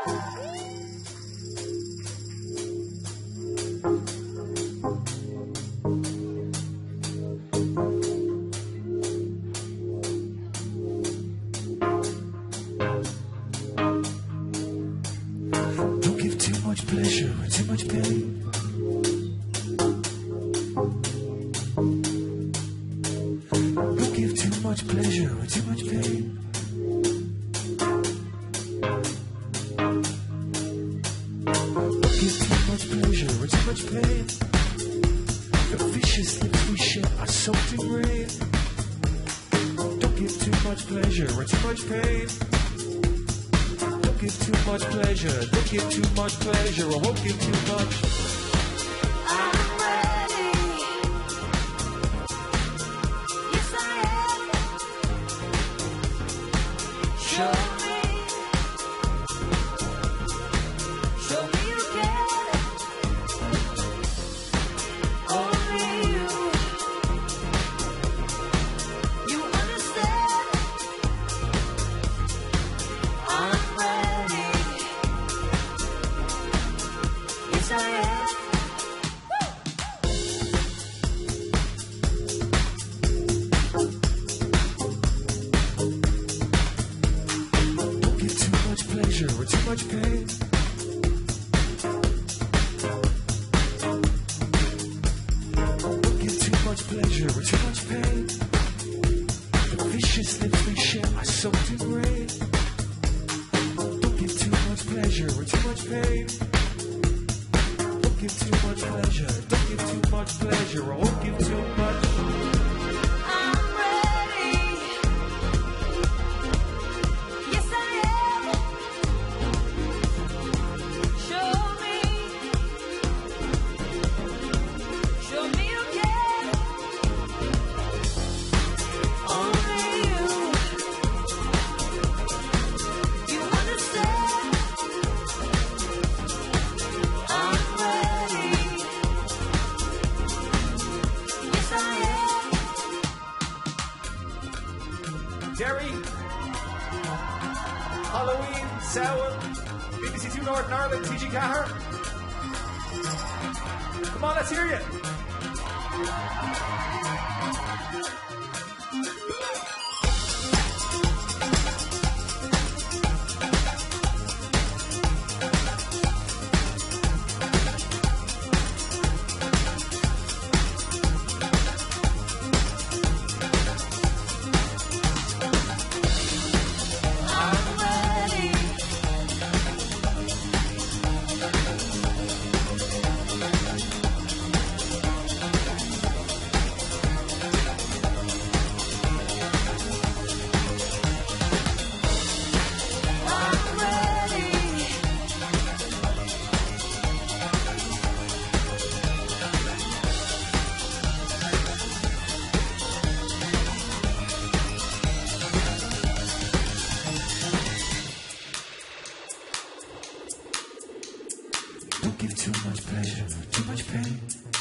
Don't give too much pleasure or too much pain. Don't give too much pleasure or too much pain. Don't give too much pleasure or too much pain. The vicious lips we share are soaked in rain. Don't give too much pleasure or too much pain. Don't give too much pleasure. Don't give too much pleasure. I won't give too much. I'm ready. Yes, I am. Show me. Show me you can. Only you. You understand. I'm ready. Yes, I am. Don't give too much pleasure or too much pain. Don't give too much pleasure or too much pain. The vicious lips we share are soaked in rain. Don't give too much pleasure or too much pain. Don't give too much pleasure. Don't give too much pleasure. I won't give too much. I'm ready. Yes, I am. Show me. Show me you can. Only you. You understand. I'm ready. Yes, I am. Jerry, Halloween, Samhain, BBC Two Northern Ireland, TG Cahir. Come on, let's hear you. I'm ready. I'm ready. Don't give too much pleasure or too much pain.